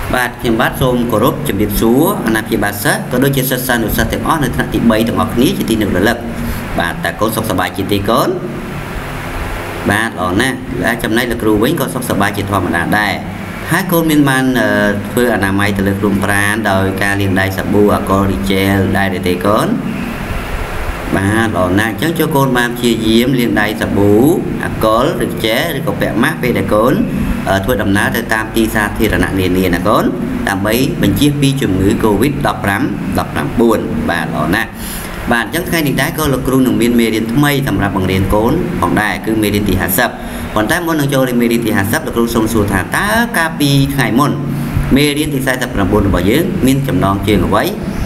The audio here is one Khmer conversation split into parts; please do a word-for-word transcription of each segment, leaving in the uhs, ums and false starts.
បាទខ្ញុំបាទសូមគោរពជំរាបសួរអាណាព្យាបាលសិស្សក៏ដូចជាសិស្សសានុសិស្សទាំងអស់នៅថ្នាក់ទី3ទាំងអស់គ្នាជាទីនឹងរលឹកបាទតើកូនសុខសប្បាយជាទីកូនបាទល្អណាស់ហើយចំណែកលោកគ្រូវិញក៏សុខសប្បាយជាធម្មតាដែរហើយកូនមានបានធ្វើអនាម័យទៅលើខ្លួនប្រាណដោយការលាងដៃសាប៊ូអាល់កុលរីជែលដែរទេកូនបាទល្អណាស់អញ្ចឹងចូលកូនបានព្យាយាមលាងដៃសាប៊ូអាល់កុលឬជែលឬក៏ពាក់ម៉ាស់ពេលដែលកូនធ្វើដំណើរទៅតាមទីសាធារណៈនានាណាកូនដើម្បីបញ្ជៀសពីជំងឺ កូវីដ ដប់ប្រាំ ដប់ប្រាំបួន បាទល្អណាស់បាទអញ្ចឹងថ្ងៃនេះដែរក៏លោកគ្រូនឹងមានមេរៀនថ្មីសម្រាប់បង្រៀនកូនផងដែរគឺមេរៀនទីห้าสิบប៉ុន្តែមុននឹងចូលមេរៀនទីห้าสิบលោកគ្រូសូមសួរថាតើកាលពីថ្ងៃមុនមេរៀនទីสี่สิบเก้าរបស់យើងមានចំណងជើងអ្វី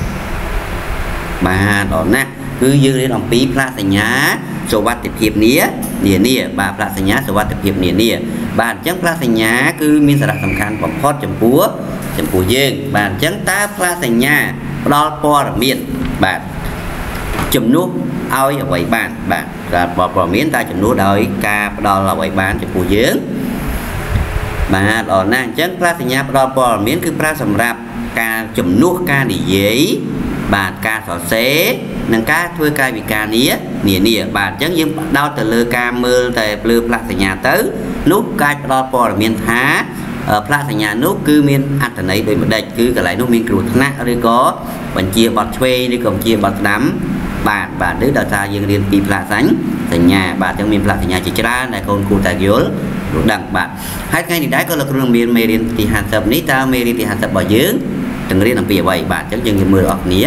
បាទល្អណាស់គឺយើងរៀនអំពីផ្លាកសញ្ញាសុវត្ថិភាពនានាបាទផ្លាកសញ្ញាសុវត្ថិភាពនានាបាទអញ្ចឹងផ្លាកសញ្ញាគឺមានសារៈសំខាន់បំផុតចំពោះចំពោះយើងបាទអញ្ចឹងតើផ្លាកសញ្ញាផ្ដល់ព័ត៌មានបាទជំនួសឲ្យអ្វីបានបាទការព័ត៌មានតើជំនួសដោយការផ្ដល់អ្វីបានចំពោះយើងបាទល្អណាស់អញ្ចឹងផ្លាកសញ្ញាផ្ដល់ព័ត៌មានគឺប្រើសម្រាប់ការជំនួសការនិយាយបាទការសរសេរនិងការធ្វើកាយវិការនានាបាទអញ្ចឹងយើងដោតទៅលើការមើលតែលើផ្លាកសញ្ញាទៅនោះការផ្ដល់ព័ត៌មានថាផ្លាកសញ្ញានោះគឺមានអត្ថន័យដូចម្ដេចគឺកន្លែងនោះមានគ្រោះថ្នាក់ឬក៏បញ្ជាបទឆ្វេងឬក៏បញ្ជាបទស្ដាំបាទបាទឬដោយសារយើងរៀនពីផ្លាកសញ្ញាបាទអញ្ចឹងមានផ្លាកសញ្ញាជាច្រើនដែលកូនគួរតែយល់យល់ដឹងបាទហើយថ្ងៃនេះដែរក៏លោកគ្រូនឹងមានមេរៀនទីห้าสิบនេះតើមេរៀនទីห้าสิบរបស់យើងទាំងរៀនអំពីអ្វីបាទអញ្ចឹងយើងមើលអស់គ្នា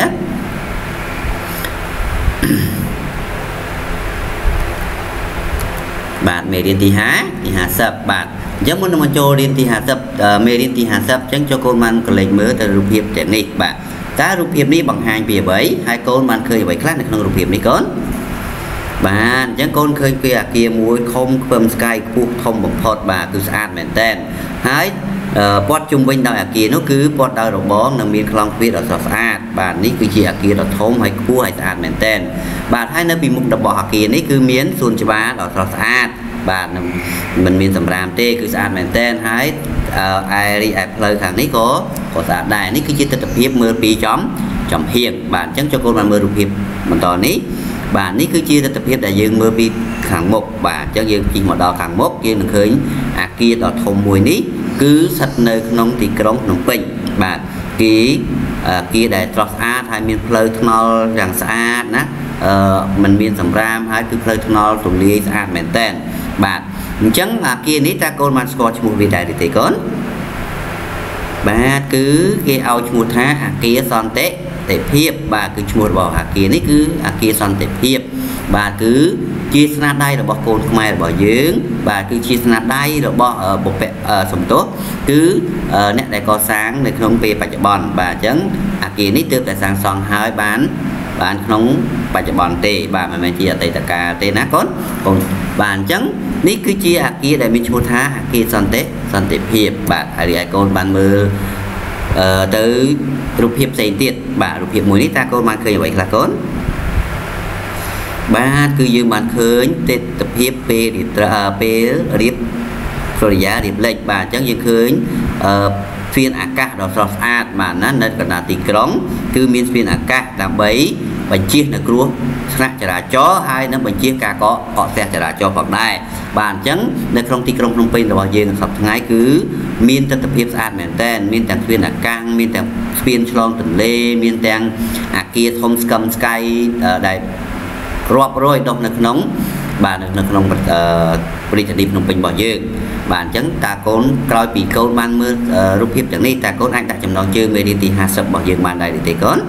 បាទមេរៀនទីห้าទីห้าสิบបាទអញ្ចឹងមុននឹងមកចូលរៀនទីห้าสิบមេរៀនទីห้าสิบអញ្ចឹងចូលកូនបានកលេចមើលទៅរូបភាពទាំងនេះបាទតើរូបភាពនេះបង្ហាញពីអ្វីហើយកូនបានឃើញអ្វីខ្លះនៅក្នុងរូបភាពនេះកូនបាទអញ្ចឹងកូនឃើញពីអាគារមួយធំខ្ពើមស្កាយខ្ពស់ធំបំផុតបាទគឺស្អាតមែនតើហើយព័ទ្ធជុំវិញដោយអាគារនោះគឺព័ទ្ធដោយរបងនិងមានខ្លងទ្វារដ៏ស្រស់ស្អាតបាទនេះគឺជាអាគារដ៏ធំហើយខ្ពស់ហើយស្អាតមែនតើបាទហើយនៅពីមុខរបស់អាគារនេះគឺមានសួនច្បារដ៏ស្រស់ស្អាតបាទមិនមានសម្រាមទេគឺស្អាតមែនតើហើយឯរីឯផ្លូវខាងនេះក៏ក៏ស្អាតដែរនេះគឺជាទស្សនវិជ្ជាមើលពីចំចំហៀងបាទអញ្ចឹងចូលកូនបានមើលរូបភាពបន្តនេះបាទនេះគឺជាទស្សនវិជ្ជាដែលយើងមើលពីខាងមុខបាទអញ្ចឹងយើងជិះមកដល់ខាងមុខយើងនឹងឃើញអាគារដ៏ធំមួយនេះគឺស្ថិតនៅក្នុងទីក្រុងភ្នំពេញបាទគេអាគារដែលស្រស់ស្អាតហើយមានផ្លូវថ្នល់យ៉ាងស្អាតណាអឺมันមានសម្រាមហើយគឺផ្លូវថ្នល់ទូលាយស្អាតមែនតើបាទអញ្ចឹងអាគារនេះតើកូនបានស្គាល់ឈ្មោះវាដែរទេកូនបាទគឺគេឲ្យឈ្មោះថាអាគារសន្តិភាពបាទគឺឈ្មោះរបស់អាគារនេះគឺអាគារសន្តិភាពបាទគឺជាស្នាដៃរបស់កូនខ្មែររបស់យើងបាទគឺជាស្នាដៃរបស់បុព្វសំទោសគឺអ្នកដែលកសាងនៅក្នុងពេលបច្ចុប្បន្នបាទអញ្ចឹងអាគារនេះទើបតែសាងសង់ហើយបានបានក្នុងបច្ចុប្បន្នទេបាទមិនមែនជាអតីតកាលទេណាកូនកូនបាទអញ្ចឹងនេះគឺជាអាគារដែលមានឈ្មោះថាអាគារសន្តិសន្តិភាពបាទហើយឯកូនបានមើលអឺទៅរូបភាពផ្សេងទៀតបាទរូបភាពមួយនេះតើកូនបានឃើញអ្វីខ្លះកូនបាទគឺយើងបានឃើញទិដ្ឋភាពពេលពេលរៀបសុរិយារៀបលិចបាទអញ្ចឹងយើងឃើញអឺស្ពានអាកាសដ៏ស្រស់ស្អាតបាទណានៅកណ្ដាលទីក្រុងគឺមានស្ពានអាកាសដើម្បីបញ្ជៀសនៅគ្រោះថ្នាក់ចរាចរណ៍ហើយនឹងបញ្ជៀសការកកកកស្ទះចរាចរណ៍ផងដែរបាទអញ្ចឹងនៅក្នុងទីក្រុងភ្នំពេញរបស់យើងសប្តាហ៍ថ្ងៃគឺមានទិដ្ឋភាពស្អាតមែនតើមានទាំងស្ពានអាកាសមានទាំងស្ពានឆ្លងទន្លេមានទាំងអាគារធំស្កឹមស្កៃដែលរាប់រយដុះនៅក្នុងបាទនៅក្នុងរាជធានីភ្នំពេញរបស់យើងបាទអញ្ចឹងតើកូនក្រោយពីកូនបានមើលរូបភាពទាំងនេះតើកូនអាចដាក់ចំណងជើងមេរៀនទីห้าสิบរបស់យើងបានដែរទេកូន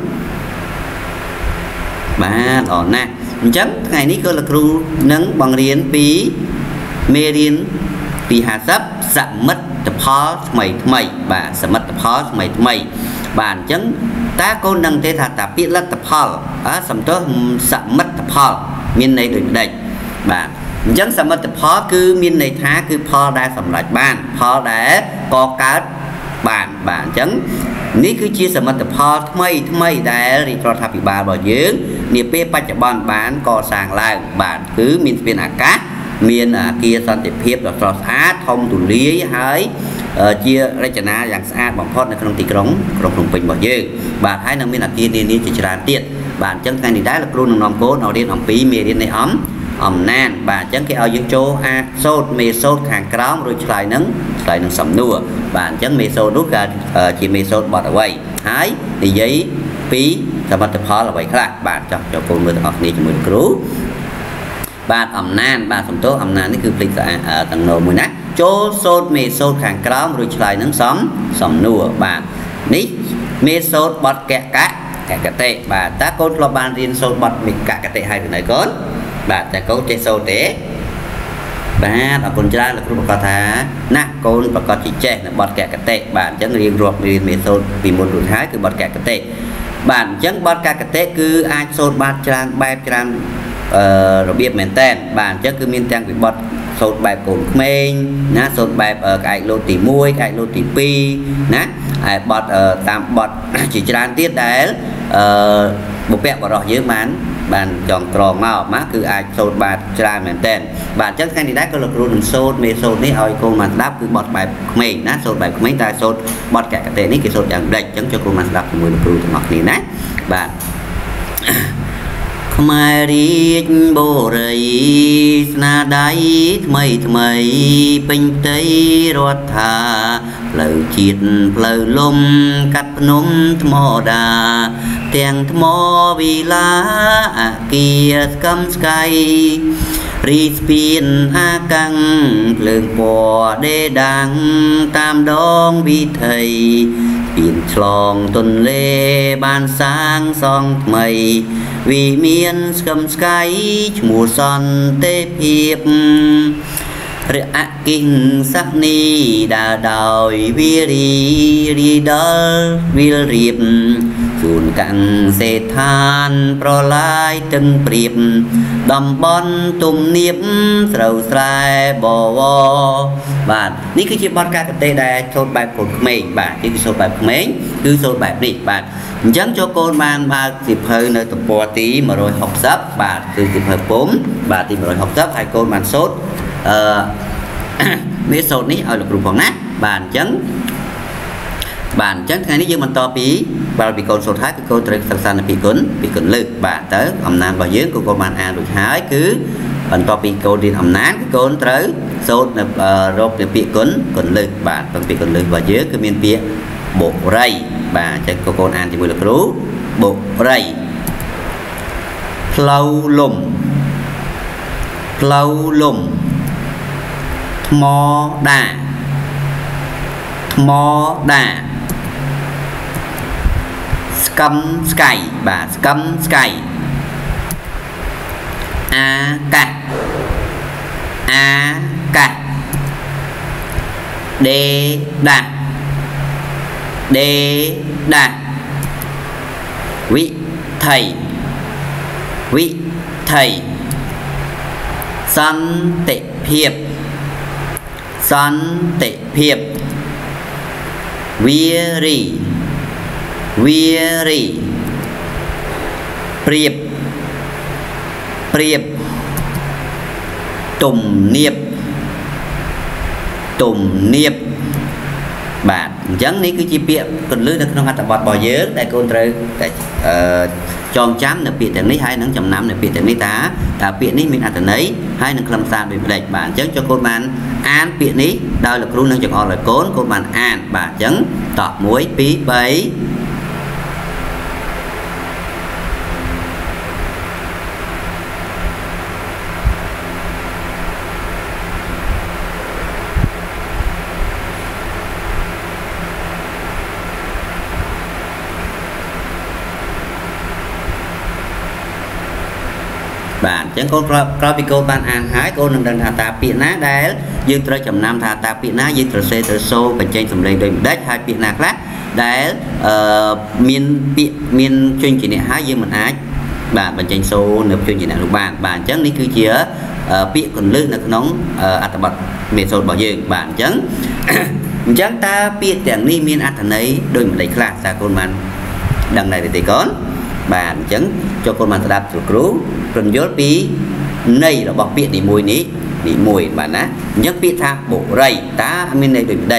បាទល្អណាស់អញ្ចឹងថ្ងៃនេះក៏លោកគ្រូនឹងបង្រៀនពីមេរៀនទីห้าสิบសមិទ្ធផលថ្មីថ្មីបាទសមិទ្ធផលថ្មីថ្មីបាទអញ្ចឹងតើកូនដឹងទេថាតាពាក្យលទ្ធផលអើសំទោសសមិទ្ធផលមានន័យដូចម្ដេចបាទអញ្ចឹងសមិទ្ធផលគឺមានន័យថាគឺផលដែលសម្រេចបានផលដែលកកើតបានបាទអញ្ចឹងនេះគឺជាសមិទ្ធផលថ្មីថ្មីដែលរាជរដ្ឋាភិបាលរបស់យើងនាពេលបច្ចុប្បន្នបានកសាងឡើងបាទគឺមានស្ពានអាកាសមានអាគារសន្តិភាពដ៏ស្រស់ស្អាតធំទូលាយហើយ chia rạch na dạng xa bằng phốt trong tỷ krong krong phùng bình bảo dương bạn hãy nâng miên là kia đi chỉ tràn tiết bạn chân cái này đá là luôn nòng cố nó điên hỏng phí mê điên này ấm ẩm nan bạn chân cái ao dương châu a sốt mê sốt hàng cám rồi lại nâng lại nâng sầm nua bạn chân mê sốt đút ra chỉ mê sốt bọt ở quay hái thì giấy phí và bắt tập là vậy khác bạn cho cho cô người học đi cho mình cứu bạn ẩm nan bạn sống tốt ẩm nan cáiคือ ở tầng nồi mùi nát chỗ sốt mê sốt hàng cám rồi lại nâng sấm sầm nua bạn ní mê sốt bọt kẹt cá kẹt cái tệ bà ta cốt lo ban riêng sốt bọt mình cả cái tệ hai từ này con bà ta cốt trên sốt thế bà ở con trai là cũng có thá nát con và có chỉ trẻ là bọt kẹt cái tệ bạn chẳng riêng ruột riêng mê sốt vì một đột háiคือbọt kẹt cái tệ bạn chẳng bọt kẹt cái tệ cứ ai sốt bát trang bài trang rồi biết mền tên bạn chắc cứ miên trang bị bọt sốt bài cồn mình ná sốt bài ở cái lô tỉ muôi cái lô tỉ pi ná ai bọt ở tam bọt chỉ trang tiết đấy bộ vẹn vào đó dưới mán bạn chọn tròn màu má cứ ai sốt bài trang mền tên bạn chắc cái này đấy có lực luôn sốt mê sốt này ơi cô mà đáp cứ bọt bài mình ná sốt bài của mấy ta sốt bọt cả cái tên này cái sốt chẳng đạch chẳng cho cô mà đáp mùi lực luôn ngọt này nát bạn mai đi bồ rầy na đáy mây mây bình tây rót thà lời chiết lời lôm cắt nôm thmò đà tiếng thmò vì lá kia cắm sky ri spin a căng lường bò đê đăng tam đong vì thầy biển tròn tuần lê ban sáng song mây vì miền cầm sky mùa xuân tê hiệp rạ kinh sắc ni đà đòi vi ri ri đơ vi riệp chuồn căng xe than pro lai từng priệp đầm bon tùm niếp sầu sai bò vò bạn ní cái chuyện bót ca cái tê đài sốt bài của mình bạn cái sốt bài của mình cứ sốt bài đi bạn chẳng cho con bạn ba dịp hơi nơi tập bò tí mà rồi học sắp bạn từ dịp hơi bốn bà tìm rồi học sắp hai con bạn sốt mấy sốt ní ở lục rùm phòng nát bạn chẳng bạn chắc ngàyนี้យើងបន្តពីបាល់ពីកូនសូត្រហើយគឺកូនត្រូវសិក្សាពីគុណពីគុណលើកបាទតើអំណាចរបស់យើងគឺកូនបានអានរួចហើយគឺបន្តពីកូនរៀនអំណាចគឺកូនត្រូវសូត្រនៅរកពាក្យគុណគុណលើកបាទពាក្យគុណលើករបស់យើងគឺមានពាក្យបុរីបាទអញ្ចឹងកូនអានជាមួយលោកគ្រូបុរីផ្លូវលំផ្លូវលំថ្មដាថ្មដា cầm sky bà cầm sky a cắt a cắt d đạt d đạt vị thầy vị thầy sân tệ hiệp sân tệ hiệp vi ri vi ri priệp priệp tùng niệp tùng niệp bạn chẳng ní cứ chi bịa còn lưới được không hạt bọt bò dớ đại con trời tròn chám là bịa tiếng ní hai nắng chầm năm là bịa tiếng ní tá ta bịa ní mình ăn từ nấy hai nắng làm sao bị lệch bạn chẳng cho con bạn an bịa ní đây là luôn nâng chọn họ là cốn con bạn an bạn chẳng tọt muối pí bấy bạn chẳng có có bị cô ban an hái cô nâng đằng thà ta bị ná đá dương trời chầm nam thà ta bị ná dương trời xe trời xô và trên sầm lên đôi đất hai bị nạc lát đá miền bị miền chuyên chỉ này hái dương mình ái bạn bên trên xô nộp chuyên chỉ này lục bạn bạn chẳng ní cứ chia bị còn lư là nóng ạt bật miền xô bỏ dương bạn chẳng chẳng ta bị tiếng ní miền ạt thành ấy đôi một đầy khác ta con man đằng này thì có bạn chẳng cho con man đạp chuột rú còn nhớ bí này là bọc biển đi mùi ní đi mùi bạn á nhắc biết tha bộ rầy ta mình này được đây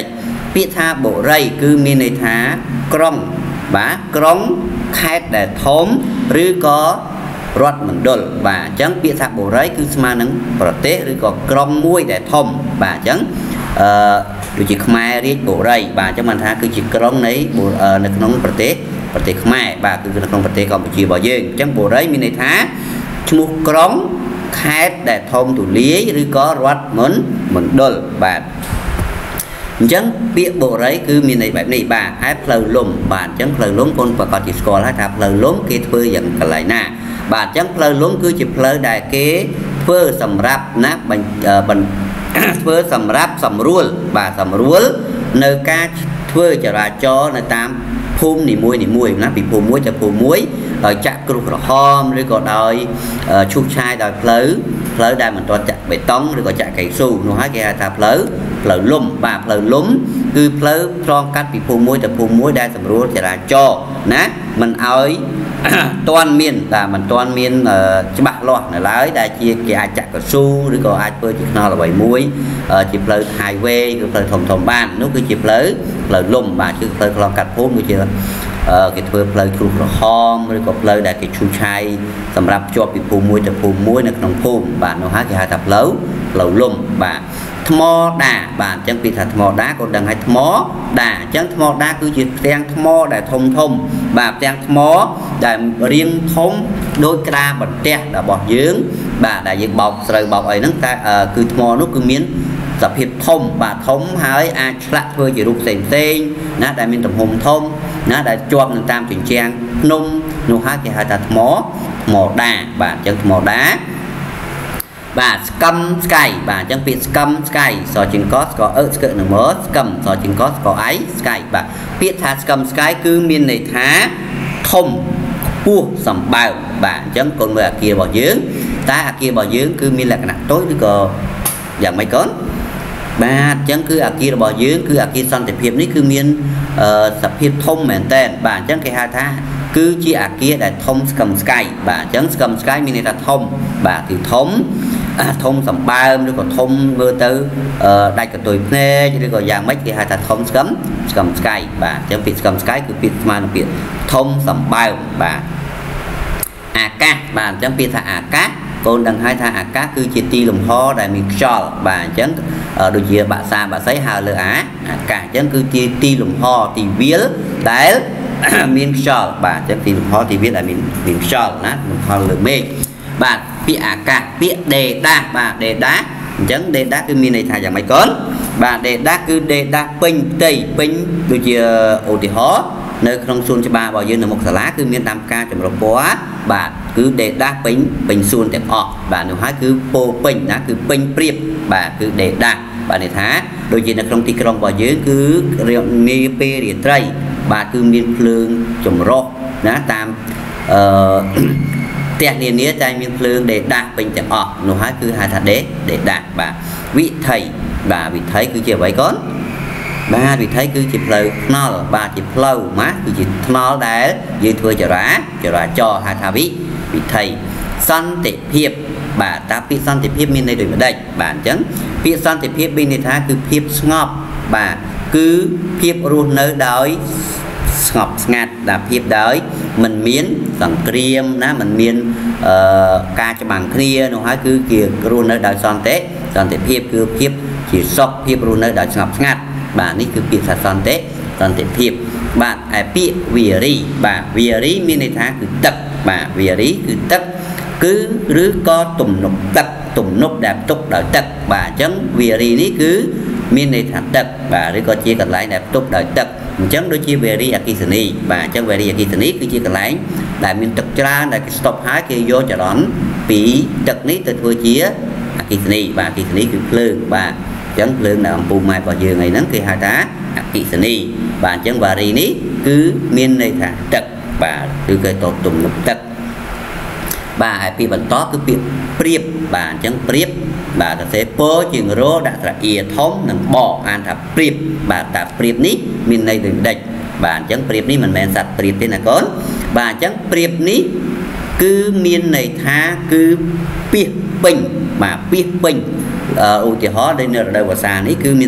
ពាក្យថាបុរីគឺមានន័យថាក្រុងបាទក្រុងខេត្តដែលធំឬក៏រដ្ឋមណ្ឌលបាទអញ្ចឹងពាក្យថាបុរីគឺស្មើនឹងប្រទេសឬក៏ក្រុងមួយដែលធំបាទអញ្ចឹងអឺដូចជាខ្មែររាជបុរីបាទអញ្ចឹងបានថាគឺជាក្រុងនៃនៅក្នុងប្រទេសប្រទេសខ្មែរបាទគឺនៅក្នុងប្រទេសកម្ពុជារបស់យើងអញ្ចឹងបុរីមានន័យថាឈ្មោះក្រុងខេត្តដែលធំទូលាយឬក៏រដ្ឋមណ្ឌលបាទអញ្ចឹងពាក្យបុរីគឺមានន័យបែបនេះបាទហើយផ្លូវលំបាទអញ្ចឹងផ្លូវលំកូនប្រកាសជាស្គាល់ហើយថាផ្លូវលំគេធ្វើយ៉ាងកន្លែងណាបាទអញ្ចឹងផ្លូវលំគឺជាផ្លូវដែលគេធ្វើសម្រាប់ណាបញ្ធ្វើសម្រាប់សម្រួលបាទសម្រួលនៅការធ្វើចរាចរណ៍នៅតាមភូមិនីមួយនីមួយណាពីភូមិមួយទៅភូមិមួយដោយចាក់គ្រោះក្រហមឬក៏ដោយឈូសឆាយដោយផ្លូវផ្លូវដែលមិនទាន់ចាក់បេតុងឬក៏ចាក់កៅស៊ូនោះហើយគេហៅថាផ្លូវផ្លូវលំបាទផ្លូវលំគឺផ្លូវឆ្លងកាត់ពីភូមិមួយទៅភូមិមួយដែលសម្រួលចរាចរណ៍ណាមិនឲ្យទាន់មានតែមិនទាន់មានច្បាស់លាស់នៅឡើយដែលជាគេអាចចាក់កៅស៊ូឬក៏អាចធ្វើជាថ្នល់អ្វីមួយជាផ្លូវ highway ឬផ្លូវធំធំបាននោះគឺជាផ្លូវផ្លូវលំបាទគឺផ្លូវឆ្លងកាត់ភូមិដូចជាគេធ្វើផ្លូវគ្រោះក្រហមឬក៏ផ្លូវដែលគេឈូសឆាយសម្រាប់ភ្ជាប់ពីភូមិមួយទៅភូមិមួយនៅក្នុងភូមិបាទនោះហើយគេហៅថាផ្លូវផ្លូវលំបាទថ្មដាបាទអញ្ចឹងពីថាថ្មដាក៏ដឹងហើយថ្មដាអញ្ចឹងថ្មដាគឺជាផ្ទាំងថ្មដែលធំធំបាទផ្ទាំងថ្មដែលរាងធំដូចក្តារបន្ទះរបស់យើងបាទដែលយើងបោកស្រូវបោកអីហ្នឹងតែគឺថ្មនោះគឺមានសភាពធំបាទធំហើយអាចឆ្លាក់ធ្វើជារូបផ្សេងផ្សេងណាដែលមានទំហំធំណាដែលជាប់នៅតាមជញ្ជាំងភ្នំនោះហើយគេហៅថាថ្មថ្មដាបាទអញ្ចឹងថ្មដាបាទស្កឹមស្កៃបាទអញ្ចឹងពាក្យស្កឹមស្កៃសជាងកស្កអឺស្កឹនឹងមកស្កឹមសជាងកស្កអៃស្កៃបាទពាក្យថាស្កឹមស្កៃគឺមានន័យថាធំខ្ពស់សម្បើមបាទអញ្ចឹងកូនមើលអាគាររបស់យើងតែអាគាររបស់យើងគឺមានលក្ខណៈតូចឬក៏យ៉ាងម៉េចកូនបាទអញ្ចឹងគឺអាគាររបស់យើងគឺអាគារសន្តិភាពនេះគឺមានសភាពធំមែនតើបាទអញ្ចឹងគេហៅថាគឺជាអាគារដែលធំស្កឹមស្កៃបាទអញ្ចឹងស្កឹមស្កៃមានន័យថាធំបាទគឺធំធំសម្បើមឬក៏ធំមើលទៅដាច់កតុយភ្នែកឬក៏យ៉ាងម៉េចគេហៅថាធំស្កឹមស្កឹមស្កៃបាទអញ្ចឹងពាក្យស្កឹមស្កៃគឺពាក្យស្មើនឹងពាក្យធំសម្បើមបាទអាកាសបាទអញ្ចឹងពាក្យថាអាកាសកូនដឹងហើយថាអាកាសគឺជាទីលំហដែលមានខ្យល់បាទអញ្ចឹងដូចជាបាក់សាបាក់សីហៅលើអាអាកាសអញ្ចឹងគឺជាទីលំហទីវាលដែលមានខ្យល់បាទអញ្ចឹងទីលំហទីវាលដែលមានមានខ្យល់ណាលំហលើមេឃបាទពាក្យអាកាសពាក្យដេដាបាទដេដាអញ្ចឹងដេដាគឺមានន័យថាយ៉ាងម៉េចកូនបាទដេដាគឺដេដាពេញផ្ទៃពេញដូចជាឧទាហរណ៍នៅក្នុងសួនច្បាររបស់យើងនៅមុខសាលាគឺមានតាមការចម្រុះពណ៌បាទគឺដេដាពេញពេញសួនទាំងអស់បាទនោះហើយគឺពោពេញណាគឺពេញព្រៀបបាទគឺដេដាបាទន័យថាដូចជានៅក្នុងទីក្រុងរបស់យើងគឺនាពេលរាត្រីបាទគឺមានភ្លើងចម្រុះណាតាមអឺផ្ទះនានាតែមានភ្លើងដេដាពេញទាំងអស់នោះហើយគឺហៅថាដេដេដាបាទវិថីបាទវិថីគឺជាអ្វីកូនបាទវិថីគឺជាផ្លូវថ្នល់បាទជាផ្លូវណាគឺជាថ្នល់ដែលយើងធ្វើចរាចរាចរណ៍ហៅថាវិវិថីសន្តិភាពបាទតាពាក្យសន្តិភាពមានន័យដូចម្ដេចបាទអញ្ចឹងពាក្យសន្តិភាពមានន័យថាគឺភាពស្ងប់បាទគឺភាពរស់នៅដោយស្ងប់ស្ងាត់ដែលភាពដោយមិនមានសង្គ្រាមណាមិនមានអឺការច្បាំងគ្នានោះហើយគឺជារស់នៅដោយសន្តិសន្តិភាពគឺភាពជាសុខភាពរស់នៅដោយស្ងប់ស្ងាត់បាទនេះគឺពាក្យថាសន្តិសន្តិភាពបាទឯពាក្យវារីបាទវារីមានន័យថាគឺទឹកបាទវារីគឺទឹកគឺឬក៏ទំនប់ទឹកទំនប់ដែលផ្ទុកដោយទឹកបាទអញ្ចឹងវារីនេះគឺមានន័យថាទឹកបាទឬក៏ជាកន្លែងដែលផ្ទុកដោយទឹកអញ្ចឹងដូចជាវេរីអគ្គិសនីបាទអញ្ចឹងវេរីអគ្គិសនីគឺជាកន្លែងដែលមានទឹកច្រើនដែលគេស្តុបហើយគេយកចរន្តពីទឹកនេះទៅធ្វើជាអគ្គិសនីបាទអគ្គិសនីគឺភ្លើងបាទអញ្ចឹងភ្លើងនៅអំពូលម៉ែរបស់យើងអីហ្នឹងគេហៅថាអគ្គិសនីបាទអញ្ចឹងវេរីនេះគឺមានន័យថាទឹកបាទគឺគេតទំនប់ទឹកបាទហើយពាក្យបន្តគឺពាក្យព្រៀបបាទអញ្ចឹងព្រៀបបាទសរសេរពោជាងរដាក់ត្រអៀធំនិងបអានថាព្រៀបបាទតាព្រៀបនេះមានន័យដូចម្ដេចបាទអញ្ចឹងព្រៀបនេះមិនមែនសត្វព្រៀបទេណាកូនបាទអញ្ចឹងព្រៀបនេះគឺមានន័យថាគឺពាសពេញបាទពាសពេញឧទាហរណ៍ដូចនៅរដូវវស្សានេះគឺមានទឹក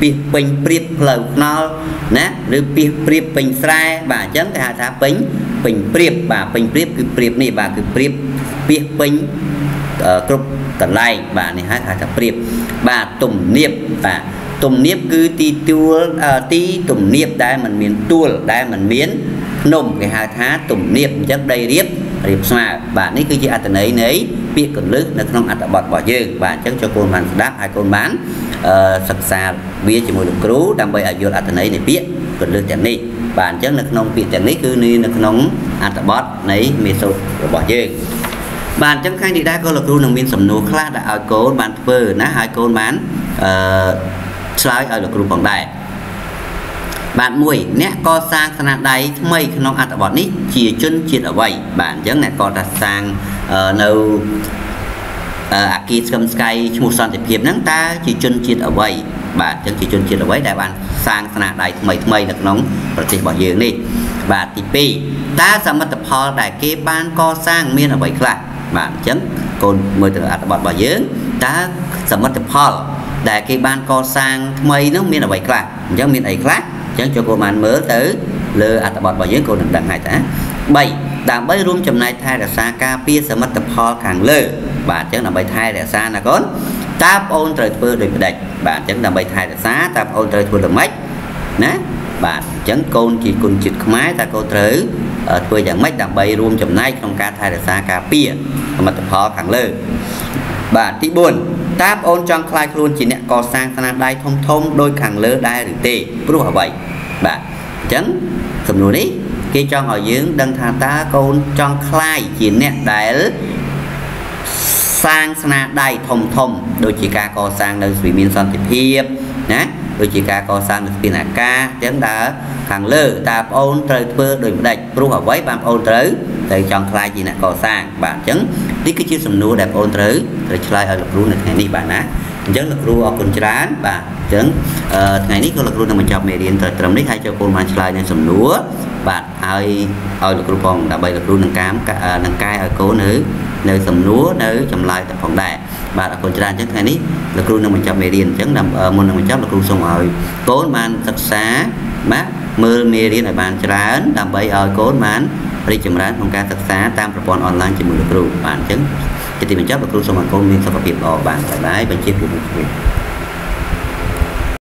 ពីពេញព្រៀបផ្លូវខ្នល់ណាឬពីព្រៀបពេញស្រែបាទអញ្ចឹងគេហៅថាពេញពេញព្រៀបបាទពេញព្រៀបគឺព្រៀបនេះបាទគឺព្រៀបពីពេញគ្រប់កន្លែងបាទនេះហៅថាព្រៀបបាទទំនាបបាទទំនាបគឺទីទួលទីទំនាបដែលมันមានទួលដែលมันមានភ្នំគេហៅថាទំនាបអញ្ចឹងដីរៀបរៀបស្មើបាទនេះគឺជាអត្ថន័យនៃពាក្យកលឹះនៅក្នុងអត្ថបទរបស់យើងបាទអញ្ចឹងចូលកូនបានស្ដាប់ហើយកូនបានសិក្សាវាជាមួយលោកគ្រូដើម្បីឲ្យយល់អត្ថន័យនៃពាក្យកលឹះទាំងនេះបាទអញ្ចឹងនៅក្នុងពាក្យទាំងនេះគឺនៅក្នុងអត្ថបទនៃមេសូតរបស់យើងបាទអញ្ចឹងខាងនេះដែរក៏លោកគ្រូនឹងមានសំណួរខ្លះដែលឲ្យកូនបានធ្វើណាហើយកូនបានអឺឆ្លើយឲ្យលោកគ្រូផងដែរបាទមួយអ្នកកសាងស្នាដៃថ្មីក្នុងអត្ថបទនេះជាជនជាតិអ្វីបាទអញ្ចឹងអ្នកកសាងនៅអាគារស្គមស្កៃឈ្មោះសន្តិភាពហ្នឹងតើជាជនជាតិអ្វីបាទអញ្ចឹងជាជនជាតិអ្វីដែលបានសាងស្នាដៃថ្មីថ្មីនៅក្នុងប្រទេសរបស់យើងនេះបាទទីពីរតើសមិទ្ធផលដែលគេបានកសាងមានអ្វីខ្លះបាទអញ្ចឹងកូនមើលទៅអត្ថបទរបស់យើងតើសមិទ្ធផលដែលគេបានកសាងថ្មីនោះមានអ្វីខ្លះអញ្ចឹងមានអីខ្លះអញ្ចឹងចូលកូនបានមើលទៅលើអត្ថបទរបស់យើងកូននឹងដឹងហើយតាបីដើម្បីរួមចំណែកថែរក្សាការពារសមិទ្ធផលខាងលើបាទអញ្ចឹងដើម្បីថែរក្សាណាកូនតើបងអូនត្រូវធ្វើដូចម្ដេចបាទអញ្ចឹងដើម្បីថែរក្សាតើបងអូនត្រូវធ្វើដូចម្ដេចណាបាទអញ្ចឹងកូនជាគុណជាតិខ្មែរតើកូនត្រូវធ្វើយ៉ាងម៉េចដើម្បីរួមចំណែកក្នុងការថែរក្សាការពារសមិទ្ធផលខាងលើបាទទីបួនតើបងអូនចង់ខ្លាយខ្លួនជាអ្នកកសាងស្នាដៃធំធំដោយខាងលើដែរឬទេព្រោះអ្វីបាទអញ្ចឹងសំណួរនេះគេចង់ឲ្យយើងដឹងថាតើកូនចង់ខ្លាយជាអ្នកដែលសាងស្នាដៃធំធំដូចជាការកសាងនៅវិមានសន្តិភាពណាដូចជាការកសាងនៅស្ពានអាកាសអញ្ចឹងតើខាងលើតើបងអូនត្រូវធ្វើដូចម្ដេចព្រោះអ្វីបានបងអូនត្រូវត្រូវចង់ខ្លាយជាអ្នកកសាងបាទអញ្ចឹងនេះគឺជាសំណួរដែលបងអូនត្រូវត្រូវឆ្លើយឲ្យលោកគ្រូនៅថ្ងៃនេះបាទណាអញ្ចឹងលោកគ្រូអរគុណច្រើនបាទអញ្ចឹងថ្ងៃនេះក៏លោកគ្រូនឹងបញ្ចប់មេរៀនត្រឹមនេះហើយចូលកូនបានឆ្លើយនៅសំណួរបាទហើយឲ្យលោកគ្រូផងដើម្បីលោកគ្រូនឹងកាមនឹងកែឲ្យកូននៅនៅសំណួរនៅចម្លើយទៅផងដែរបាទអរគុណច្រើនអញ្ចឹងថ្ងៃនេះលោកគ្រូនឹងបញ្ចប់មេរៀនអញ្ចឹងមុននឹងបញ្ចប់លោកគ្រូសូមឲ្យកូនបានសិក្សាបាទមើលមេរៀនឲ្យបានច្រើនដើម្បីឲ្យកូនបានរីកចម្រើនក្នុងការសិក្សាតាមប្រព័ន្ធអនឡាញជាមួយលោកគ្រូបាទអញ្ចឹងជាទីបញ្ចប់លោកគ្រូសូមឲ្យកូនមានសុខភាពល្អបាទបាយបាយបញ្ជាពីលោកគ្រូ